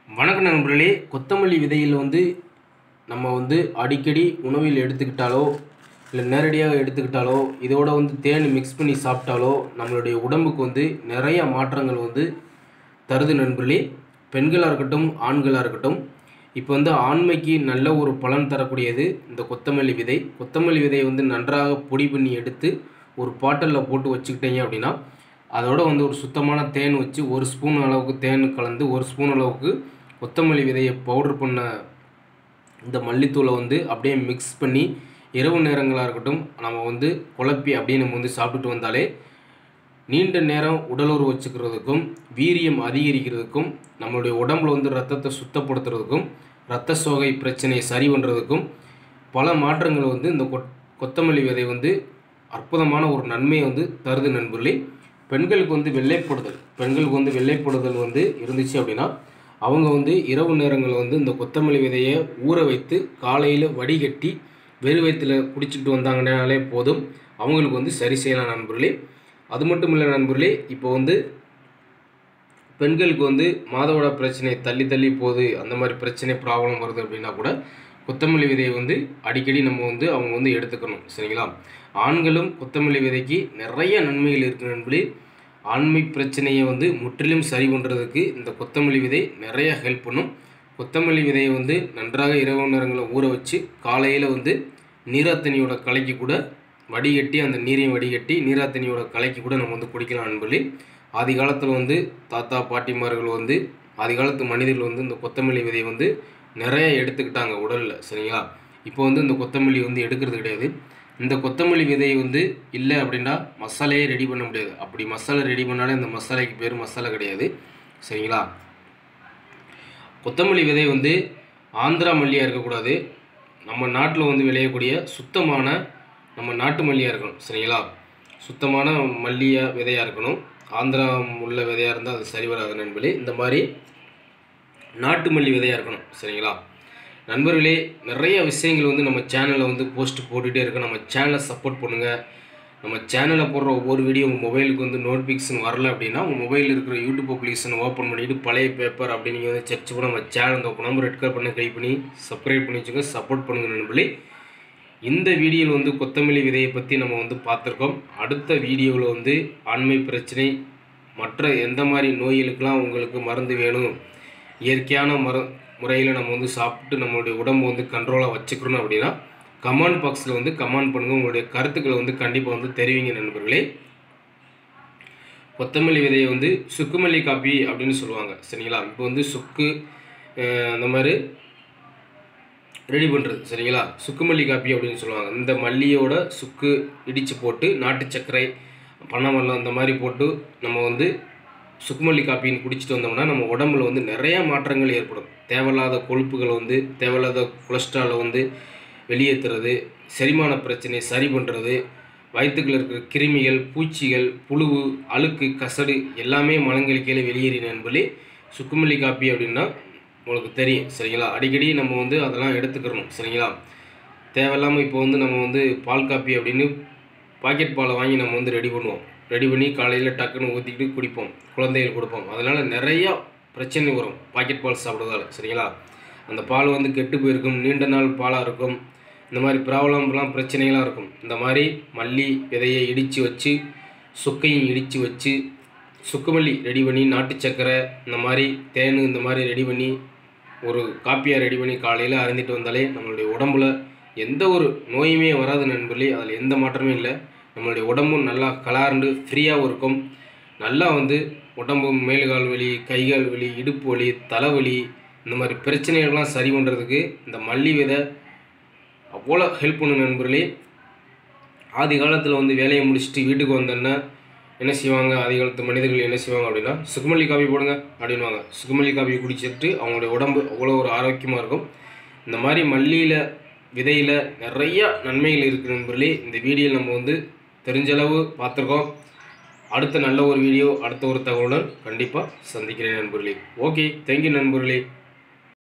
வணக்கம் நண்பர்களே. கொத்தமல்லி விதையில் நம்ம அடிக்கடி உணவில் எடுத்துக்கிட்டாலோ இல்லை நேரடியாக எடுத்துக்கிட்டாலோ இதோட தேன் மிக்ஸ் பண்ணி சாப்பிட்டாலோ நம்மளுடைய உடம்புக்கு நிறைய மாற்றங்கள் தருது நண்பர்களே. பெண்களாக இருக்கட்டும் ஆண்களாக இருக்கட்டும். இப்போ ஆண்மைக்கு நல்ல ஒரு பலன் தரக்கூடியது இந்த கொத்தமல்லி விதை. கொத்தமல்லி விதையை நன்றாக பொடி பண்ணி எடுத்து ஒரு பாட்டிலில் போட்டு வச்சுக்கிட்டீங்க அப்படின்னா அதோட ஒரு சுத்தமான தேன் வச்சு 1 ஸ்பூன் அளவுக்கு தேன் கலந்து 1 ஸ்பூன் அளவுக்கு கொத்தமல்லி விதையை பவுடர் பண்ண இந்த மல்லித்தூளை அப்படியே மிக்ஸ் பண்ணி இரவு நேரங்களாக இருக்கட்டும் நம்ம குழப்பி அப்படியே நம்ம சாப்பிட்டுட்டு வந்தாலே நீண்ட நேரம் உடலுறவு வச்சுக்கிறதுக்கும் வீரியம் அதிகரிக்கிறதுக்கும் நம்மளுடைய உடம்புல ரத்தத்தை சுத்தப்படுத்துறதுக்கும் இரத்த சோகை பிரச்சனையை சரி பண்ணுறதுக்கும் பல மாற்றங்கள் இந்த கொத்தமல்லி விதை அற்புதமான ஒரு நன்மையை தருது நண்பர்களே. பெண்களுக்கு பெண்களுக்கு வெள்ளைப்படுதல் இருந்துச்சு அப்படின்னா அவங்க இரவு நேரங்களில் இந்த கொத்தமல்லி விதையை ஊற வைத்து காலையில் வடிகட்டி வெறும் வயிற்றில் குடிச்சிக்கிட்டு வந்தாங்கனாலே போதும், அவங்களுக்கு சரி செய்யலாம் நண்பர்களே. அது மட்டும் இல்லை நண்பர்களே, இப்போ பெண்களுக்கு மாதவிட பிரச்சனை தள்ளி போகுது, அந்த மாதிரி பிரச்சனை ப்ராப்ளம் வருது அப்படின்னா கூட கொத்தமல்லி விதையை அடிக்கடி நம்ம அவங்க எடுத்துக்கணும், சரிங்களா. ஆண்களும் கொத்தமல்லி விதைக்கு நிறைய நன்மைகள் இருக்குது நண்பர்களே. ஆண்மை பிரச்சனையை முற்றிலும் சரி பண்ணுறதுக்கு இந்த கொத்தமல்லி விதை நிறைய ஹெல்ப் பண்ணும். கொத்தமல்லி விதையை நன்றாக இரவு நேரங்களில் ஊற வச்சு காலையில் நீராத்தண்ணியோட கலக்கி கூட வடிகட்டி அந்த நீரையும் வடிகட்டி நீராத்தண்ணியோட கலக்கி கூட நம்ம குடிக்கலாம் நண்பர்களே. ஆதி காலத்தில் தாத்தா பாட்டிமார்கள் ஆதி காலத்து மனிதர்கள் இந்த கொத்தமல்லி விதையை நிறைய எடுத்துக்கிட்டாங்க உடலில், சரிங்களா. இப்போ இந்த கொத்தமல்லி எடுக்கிறது கிடையாது. இந்த கொத்தமல்லி விதையை இல்லை அப்படின்னா மசாலையே ரெடி பண்ண முடியாது. அப்படி மசாலா ரெடி பண்ணாலே இந்த மசாலைக்கு பேர் மசாலா கிடையாது, சரிங்களா. கொத்தமல்லி விதை ஆந்திரா மல்லியாக இருக்கக்கூடாது. நம்ம நாட்டில் விளையக்கூடிய சுத்தமான நம்ம நாட்டு மல்லியாக இருக்கணும், சரிங்களா. சுத்தமான மல்லியாக விதையாக இருக்கணும். ஆந்திரா உள்ள விதையாக இருந்தால் அது சரி வராது நண்பர்களே. இந்த மாதிரி நாட்டு மல்லி விதையாக இருக்கணும், சரிங்களா. நண்பர்களே, நிறைய விஷயங்கள் நம்ம சேனலில் போஸ்ட் போட்டுகிட்டே இருக்கோம். நம்ம சேனலை சப்போர்ட் பண்ணுங்கள். நம்ம சேனலில் போடுற ஒவ்வொரு வீடியோ உங்கள் மொபைலுக்கு நோட்டிஃபிகேஷன் வரல அப்படின்னா உங்கள் மொபைலில் இருக்கிற யூடியூப் அப்ளிகேஷன் ஓப்பன் பண்ணிவிட்டு பழைய பேப்பர் அப்படின்னு நீங்கள் செக் பண்ண நம்ம சேனல் நம்பர் ரெட் கலர் பண்ண கிளிக் பண்ணி சப்ஸ்கிரைப் பண்ணி வச்சுக்கோங்க. சப்போர்ட் பண்ணுங்கள் நண்பர்களே. இந்த வீடியோவில் கொத்தமல்லி விதையை பற்றி நம்ம பார்த்துருக்கோம். அடுத்த வீடியோவில் ஆண்மை பிரச்சனை மற்ற எந்த மாதிரி நோய்களுக்கெல்லாம் உங்களுக்கு மருந்து வேணும், இயற்கையான முறையில் நம்ம சாப்பிட்டு நம்மளுடைய உடம்பு கண்ட்ரோலாக வச்சுக்கணும் அப்படின்னா கமெண்ட் பாக்ஸில் கமெண்ட் பண்ணுங்கள். உங்களுடைய கருத்துக்களை கண்டிப்பாக தெரிவிங்க நண்பர்களே. கொத்தமல்லி விதையை சுக்குமல்லி காப்பி அப்படின்னு சொல்லுவாங்க, சரிங்களா. இப்போ சுக்கு அந்த மாதிரி ரெடி பண்ணுறது, சரிங்களா. சுக்குமல்லி காப்பி அப்படின்னு சொல்லுவாங்க. இந்த மல்லியோட சுக்கு இடித்து போட்டு நாட்டு சர்க்கரை பனவெல்லம் அந்த மாதிரி போட்டு நம்ம சுக்குமல்லி காப்பின்னு குடிச்சிட்டு வந்தோம்னா நம்ம உடம்புல நிறையா மாற்றங்கள் ஏற்படும். தேவையில்லாத கொழுப்புகளை தேவையில்லாத கொலஸ்ட்ராலை வெளியேற்றுறது, செரிமான பிரச்சனை சரி பண்ணுறது, வயிற்றுக்குள்ள இருக்கிற கிருமிகள் பூச்சிகள் புழு அழுக்கு கசடு எல்லாமே மலங்கழிக்கையில் வெளியேறி நண்பர்களே. சுக்குமல்லி காப்பி அப்படின்னா உங்களுக்கு தெரியும், சரிங்களா. அடிக்கடி நம்ம அதெல்லாம் எடுத்துக்கிறணும், சரிங்களா. தேவையில்லாமல் இப்போ நம்ம பால் காப்பி அப்படின்னு பாக்கெட் பாலை வாங்கி நம்ம ரெடி பண்ணுவோம். ரெடி பண்ணி காலையில் டக்குன்னு ஊற்றிக்கிட்டு குடிப்போம், குழந்தைகள் கொடுப்போம். அதனால் நிறையா பிரச்சனை வரும் பாக்கெட் பால் சாப்பிட்றதால, சரிங்களா. அந்த பால் கெட்டு போயிருக்கும், நீண்ட நாள் பாலாக இருக்கும். இந்த மாதிரி ப்ராப்ளம்லாம் பிரச்சனைகளாக இருக்கும். இந்த மாதிரி மல்லி விதையை இடித்து வச்சு சுக்கையும் இடித்து வச்சு சுக்குமல்லி ரெடி பண்ணி நாட்டு சக்கரை இந்த மாதிரி தேன் இந்த மாதிரி ரெடி பண்ணி ஒரு காப்பியாக ரெடி பண்ணி காலையில் அருந்திட்டு வந்தாலே நம்மளுடைய உடம்புல எந்த ஒரு நோயுமே வராது நண்பர்களே. அதில் எந்த மாற்றமே இல்லை. நம்மளுடைய உடம்பும் நல்லா கலார்ந்து ஃப்ரீயாகவும் இருக்கும். நல்லா உடம்பு மேலுகால் வலி கைகால் வலி இடுப்பு வலி தலைவலி இந்த மாதிரி பிரச்சனைகள்லாம் சரி பண்ணுறதுக்கு இந்த மல்லி விதை அவ்வளோ ஹெல்ப் பண்ணும் நண்பர்களே. ஆதி காலத்தில் வேலையை முடிச்சுட்டு வீட்டுக்கு வந்தோன்னா என்ன செய்வாங்க, ஆதி காலத்து மனிதர்கள் என்ன செய்வாங்க அப்படின்னா சுக்குமல்லி காப்பி போடுங்க அப்படின்வாங்க. சுக்குமல்லி காப்பி குடிச்சிட்டு அவங்களுடைய உடம்பு அவ்வளோ ஒரு ஆரோக்கியமாக இருக்கும். இந்த மாதிரி மல்லியில் விதையில் நிறையா நன்மைகள் இருக்குது நண்பர்களே. இந்த வீடியோவில் நம்ம தெரிஞ்சளவு பார்த்துருக்கோம். அடுத்த நல்ல ஒரு வீடியோ அடுத்த ஒரு தகவலுடன் கண்டிப்பாக சந்திக்கிறேன் நண்பர்களே. ஓகே, தேங்க்யூ நண்பர்களே.